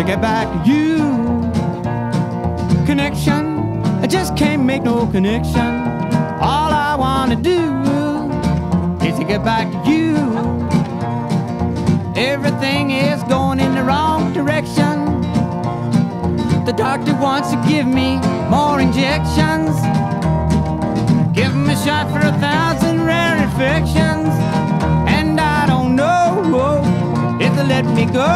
get back to you. Connection, I just can't make no connection. All I wanna do is to get back to you. Everything is going in the wrong direction. The doctor wants to give me more injections. Give him a shot for 1,000 rare infections. And I don't know if they'll let me go.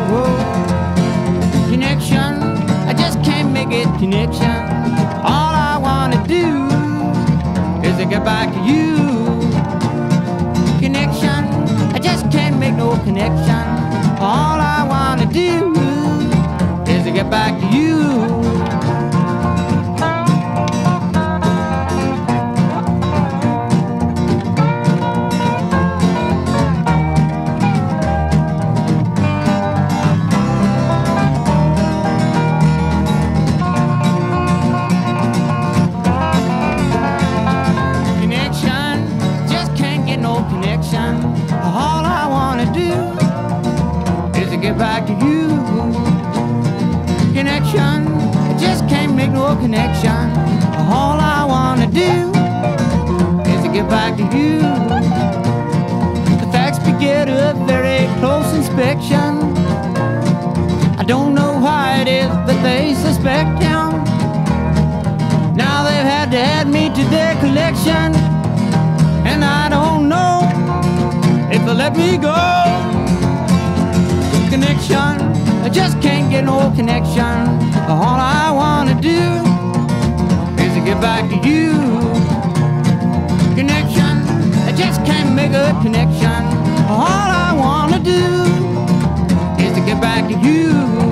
Connection, I just can't make it connection. All I wanna do is to get back to you. Connection, I just can't make no connection. All I wanna do is to get back to you. All I wanna do is to get back to you. Connection, I just can't make no connection. All I wanna do is to get back to you. The facts beget a very close inspection. I don't know why it is that they suspect him. Now they've had to add me to their collection, and I don't know if they'll let me go. Connection, I just can't get no connection. All I wanna do is to get back to you. Connection, I just can't make a connection. All I wanna do is to get back to you.